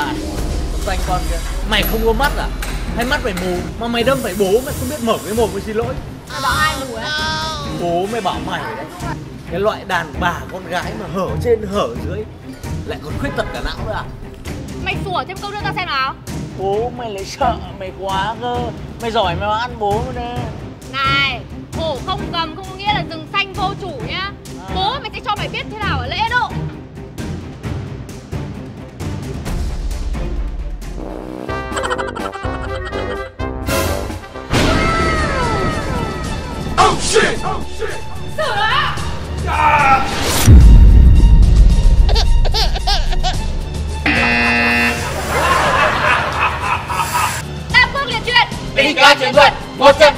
Này, xanh con kia, mày không có mắt à? Hay mắt phải mù? Mà mày đâm phải bố mày không biết mở cái mồm, mới xin lỗi. Bảo ai mù ấy? Bố mày bảo mày đấy. Cái loại đàn bà con gái mà hở trên hở dưới lại còn khuyết tật cả não nữa à? Mày sủa thêm câu nữa ta xem nào. Bố mày lại sợ mày quá cơ. Mày giỏi mày mà ăn bố mày nè. Này, hổ không cầm không có nghĩa là rừng xanh vô chủ nhá. Bố mày sẽ cho mày biết thế nào ở lễ độ. Oh shit! Oh shit! Sửa đó. Tam Quốc liệt chuyện. Đi ca chiến thuật 100%